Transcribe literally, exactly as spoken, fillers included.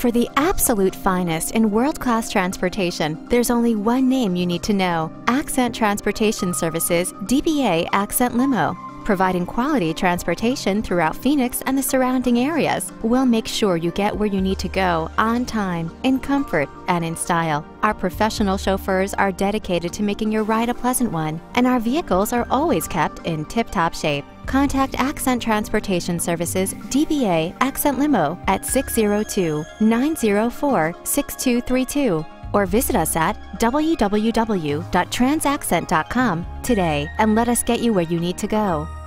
For the absolute finest in world-class transportation, there's only one name you need to know: Accent Transportation Services, D B A Accent Limo. Providing quality transportation throughout Phoenix and the surrounding areas, we'll make sure you get where you need to go on time, in comfort, and in style. Our professional chauffeurs are dedicated to making your ride a pleasant one, and our vehicles are always kept in tip-top shape. Contact Accent Transportation Services, D B A Accent Limo at six zero two, nine zero four, six two three two or visit us at w w w dot transaccent dot com today and let us get you where you need to go.